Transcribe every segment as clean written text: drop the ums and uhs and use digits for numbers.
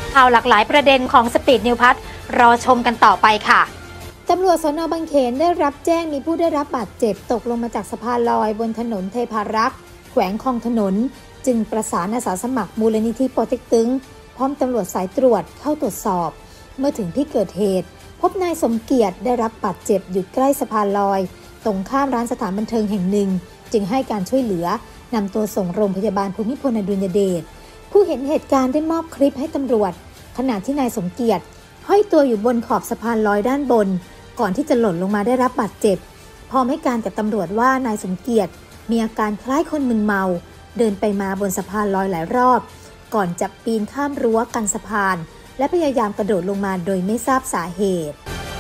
ข่าวหลากหลายประเด็นของสปีดนิวพัทรอชมกันต่อไปค่ะตำรวจสน.บางเขนได้รับแจ้งมีผู้ได้รับบาดเจ็บตกลงมาจากสะพานลอยบนถนนเทพารักษ์แขวงคลองถนนจึงประสานอาสาสมัครมูลนิธิปอเต็กตึงพร้อมตำรวจสายตรวจเข้าตรวจสอบเมื่อถึงที่เกิดเหตุพบนายสมเกียรติได้รับบาดเจ็บอยู่ใกล้สะพานลอยตรงข้ามร้านสถานบันเทิงแห่งหนึ่งจึงให้การช่วยเหลือนำตัวส่งโรงพยาบาลภูมิพลอดุลยเดชผู้เห็นเหตุการณ์ได้มอบคลิปให้ตำรวจขณะที่นายสมเกียรติห้อยตัวอยู่บนขอบสะพานลอยด้านบนก่อนที่จะหล่นลงมาได้รับบาดเจ็บพร้อมให้การกับตำรวจว่านายสมเกียรติมีอาการคล้ายคนมึนเมาเดินไปมาบนสะพานลอยหลายรอบก่อนจะปีนข้ามรั้วกันสะพานและพยายามกระโดดลงมาโดยไม่ทราบสาเหตุ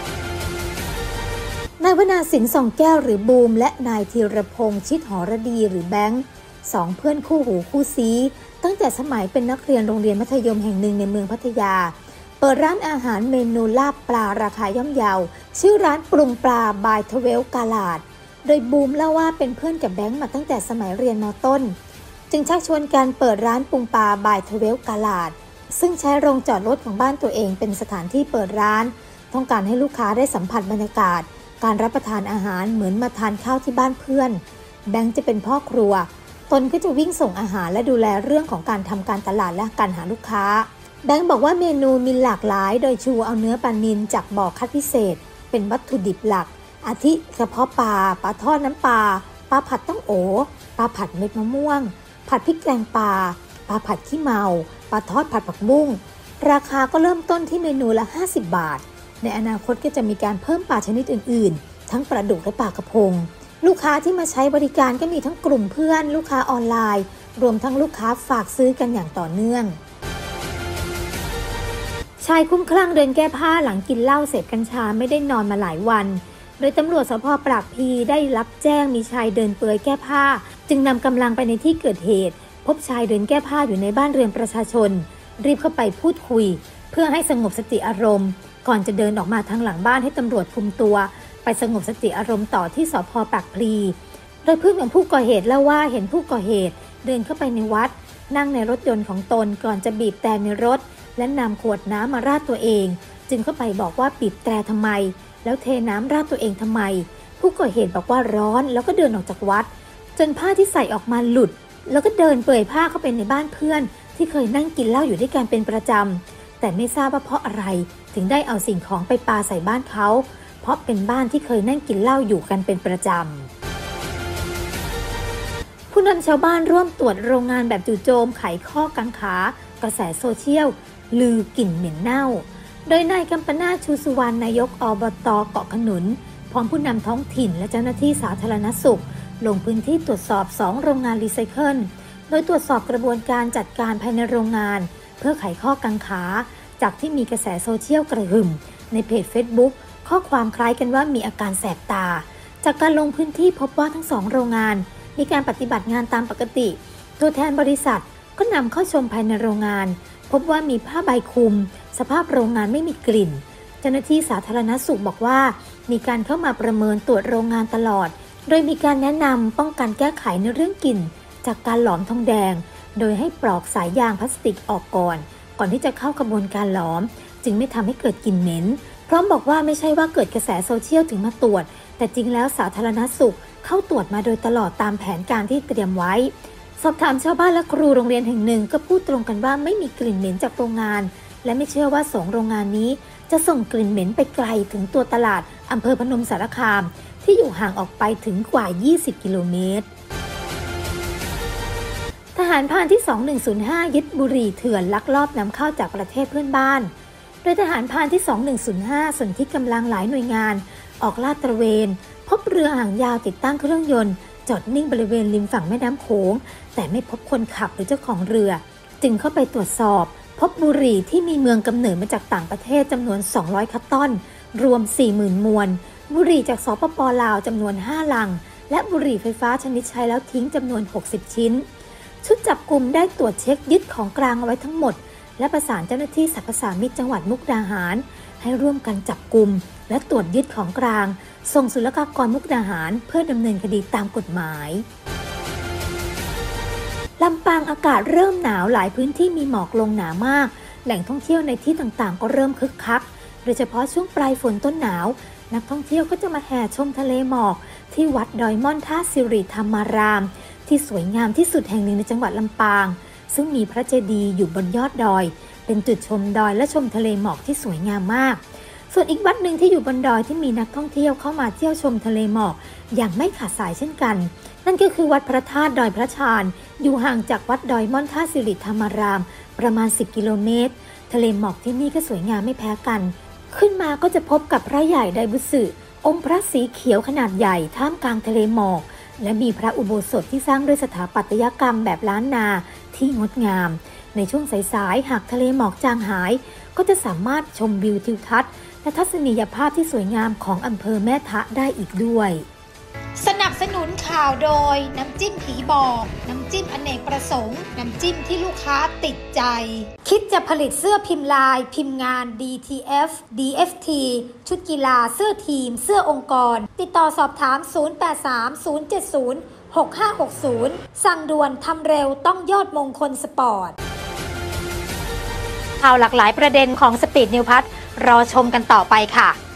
นายวนาสินส่องแก้วหรือบูมและนายธีรพงษ์ชิดหรดีหรือแบงค์สองเพื่อนคู่หูคู่ซี้ตั้งแต่สมัยเป็นนักเรียนโรงเรียนมัธยมแห่งหนึ่งในเมืองพัทยาเปิดร้านอาหารเมนูลาบปลาราคาย่อมเยาชื่อร้านปรุงปลาบายทเวลกาลาดโดยบูมเล่าว่าเป็นเพื่อนกับแบงค์มาตั้งแต่สมัยเรียนม.ต้นจึงชักชวนการเปิดร้านปรุงปลาบายทเวลกาลาดซึ่งใช้โรงจอดรถของบ้านตัวเองเป็นสถานที่เปิดร้านต้องการให้ลูกค้าได้สัมผัสบรรยากาศการรับประทานอาหารเหมือนมาทานข้าวที่บ้านเพื่อนแบงค์จะเป็นพ่อครัวตนก็จะวิ่งส่งอาหารและดูแลเรื่องของการทำการตลาดและการหาลูกค้าแบงค์บอกว่าเมนูมีหลากหลายโดยชูเอาเนื้อปลานิลจากบ่อคัดพิเศษเป็นวัตถุดิบหลักอาทิกระเพาะปลาปลาทอดน้ำปลาปลาผัดต้องโอปลาผัดเม็ดมะม่วงผัดพริกแกงปลาปลาผัดขี้เมาปลาทอดผัดผักบุ้งราคาก็เริ่มต้นที่เมนูละ50 บาทในอนาคตก็จะมีการเพิ่มปลาชนิดอื่นๆทั้งปลาดุกและปลากระพงลูกค้าที่มาใช้บริการก็มีทั้งกลุ่มเพื่อนลูกค้าออนไลน์รวมทั้งลูกค้าฝากซื้อกันอย่างต่อเนื่องชายคุ้มคลั่งเดินแก้ผ้าหลังกินเหล้าเสพกัญชาไม่ได้นอนมาหลายวันโดยตำรวจสภ.ปากพลีได้รับแจ้งมีชายเดินเปลือยแก้ผ้าจึงนำกำลังไปในที่เกิดเหตุพบชายเดินแก้ผ้าอยู่ในบ้านเรือนประชาชนรีบเข้าไปพูดคุยเพื่อให้สงบสติอารมณ์ก่อนจะเดินออกมาทางหลังบ้านให้ตำรวจคุมตัวไปสงบสติอารมณ์ต่อที่สภ.ปากพลีโดยเพื่อนของผู้ก่อเหตุเล่าว่าเห็นผู้ก่อเหตุเดินเข้าไปในวัดนั่งในรถยนต์ของตนก่อนจะบีบแตรในรถและนำขวดน้ำมาราดตัวเองจึงเข้าไปบอกว่าบีบแตรทำไมแล้วเทน้ำราดตัวเองทำไมผู้ก่อเหตุบอกว่าร้อนแล้วก็เดินออกจากวัดจนผ้าที่ใส่ออกมาหลุดแล้วก็เดินเปลื่อยผ้าเข้าไปในบ้านเพื่อนที่เคยนั่งกินเหล้าอยู่ด้วยกันเป็นประจำแต่ไม่ทราบว่าเพราะอะไรถึงได้เอาสิ่งของไปปาใส่บ้านเขาเพราะเป็นบ้านที่เคยนั่งกินเหล้าอยู่กันเป็นประจำผู้นำชาวบ้านร่วมตรวจโรงงานแบบจู่โจมไขข้อกังขากระแสโซเชียลลือกลิ่นเหม็นเน่าโดยนายกัมปนาท ชูสุวรรณนายกอบต.เกาะขนุนพร้อมผู้นำท้องถิ่นและเจ้าหน้าที่สาธารณสุขลงพื้นที่ตรวจสอบ2โรงงานรีไซเคิลโดยตรวจสอบกระบวนการจัดการภายในโรงงานเพื่อไขข้อกังขาจากที่มีกระแสโซเชียลกระหึ่มในเพจ Facebook ข้อความคล้ายกันว่ามีอาการแสบตาจากการลงพื้นที่พบว่าทั้ง2โรงงานมีการปฏิบัติงานตามปกติตัวแทนบริษัทก็นำเข้าชมภายในโรงงานพบว่ามีผ้าใบคลุมสภาพโรงงานไม่มีกลิ่นเจ้าหน้าที่สาธารณสุขบอกว่ามีการเข้ามาประเมินตรวจโรงงานตลอดโดยมีการแนะนำป้องกันแก้ไขในเรื่องกลิ่นจากการหลอมทองแดงโดยให้ปลอกสายยางพลาสติกออกก่อนที่จะเข้ากระบวนการหลอมจึงไม่ทำให้เกิดกลิ่นเหม็นพร้อมบอกว่าไม่ใช่ว่าเกิดกระแสโซเชียลถึงมาตรวจแต่จริงแล้วสาธารณสุขเข้าตรวจมาโดยตลอดตามแผนการที่เตรียมไว้สอบถามชาวบ้านและครูโรงเรียนแห่งหนึ่งก็พูดตรงกันว่าไม่มีกลิ่นเหม็นจากโรงงานและไม่เชื่อว่า2โรงงานนี้จะส่งกลิ่นเหม็นไปไกลถึงตัวตลาดอำเภอพนมสารคามที่อยู่ห่างออกไปถึงกว่า20 กิโลเมตรทหารพรานที่2105ยึดบุหรี่เถื่อนลักลอบนำเข้าจากประเทศเพื่อนบ้านโดยทหารพรานที่2105ส่วนที่กำลังหลายหน่วยงานออกลาดตระเวนพบเรือหางยาวติดตั้งเครื่องยนต์จอดนิ่งบริเวณริมฝั่งแม่น้ำโขงแต่ไม่พบคนขับหรือเจ้าของเรือจึงเข้าไปตรวจสอบพบบุหรี่ที่มีเมืองกำเนิดมาจากต่างประเทศจำนวน200 คัตตอนรวม 40,000 มวนบุหรี่จากสปป.ลาวจำนวน5 ลังและบุหรี่ไฟฟ้าชนิดใช้แล้วทิ้งจำนวน60 ชิ้นชุดจับกุมได้ตรวจเช็คยึดของกลางเอาไว้ทั้งหมดและประสานเจ้าหน้าที่สรรพสามิตจังหวัดมุกดาหารให้ร่วมกันจับกุมและตรวจยึดของกลางส่งศุลกากรมุกดาหารเพื่อดำเนินคดีตามกฎหมายลำปางอากาศเริ่มหนาวหลายพื้นที่มีหมอกลงหนามากแหล่งท่องเที่ยวในที่ต่างๆก็เริ่มคึกคักโดยเฉพาะช่วงปลายฝนต้นหนาวนักท่องเที่ยวก็จะมาแห่ชมทะเลหมอกที่วัดดอยม่อนท่าสิริธรรมารามที่สวยงามที่สุดแห่งหนึ่งในจังหวัดลำปางซึ่งมีพระเจดีย์อยู่บนยอดดอยเป็นจุดชมดอยและชมทะเลหมอกที่สวยงามมากส่วนอีกวัดหนึ่งที่อยู่บนดอยที่มีนักท่องเที่ยวเข้ามาเที่ยวชมทะเลหมอกอย่างไม่ขาดสายเช่นกันนั่นก็คือวัดพระธาตุดอยพระชานอยู่ห่างจากวัดดอยม่อนท่าสิริธรรมารามประมาณ10 กิโลเมตรทะเลหมอกที่นี่ก็สวยงามไม่แพ้กันขึ้นมาก็จะพบกับพระใหญ่ไดบุสึองค์พระสีเขียวขนาดใหญ่ท่ามกลางทะเลหมอกและมีพระอุโบสถที่สร้างด้วยสถาปัตยกรรมแบบล้านนาที่งดงามในช่วงสายๆหากทะเลหมอกจางหายก็จะสามารถชมวิวทิวทัศน์และทัศนียภาพที่สวยงามของอำเภอแม่ทะได้อีกด้วยสนับสนุนข่าวโดยน้ำจิ้มผีบอกน้ำจิ้มอเนกประสงค์น้ำจิ้มที่ลูกค้าติดใจคิดจะผลิตเสื้อพิมพ์ลายพิมพ์งาน DTF DFT ชุดกีฬาเสื้อทีมเสื้อองค์กรติดต่อสอบถาม0830706560สั่งด่วนทำเร็วต้องยอดมงคลสปอร์ตข่าวหลากหลายประเด็นของสปีดนิวพัทรอชมกันต่อไปค่ะ